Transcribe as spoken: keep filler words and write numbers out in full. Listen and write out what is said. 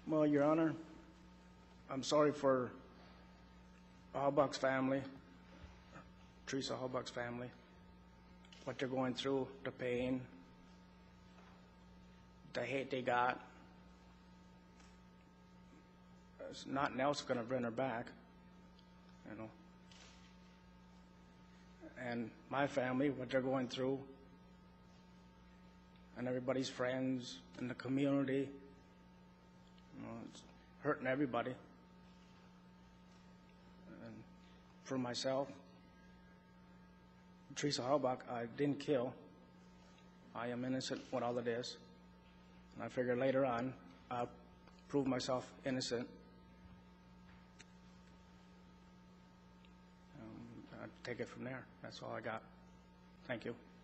Well, Your Honor, I'm sorry for Halbach's family, Teresa Halbach's family, what they're going through, the pain, the hate they got. There's nothing else going to bring her back, you know. And my family, what they're going through, and everybody's friends and the community, you know, it's hurting everybody. And for myself, Teresa Halbach, I didn't kill. I am innocent with all of this. And I figure later on, I'll prove myself innocent. Um, I'll take it from there. That's all I got. Thank you.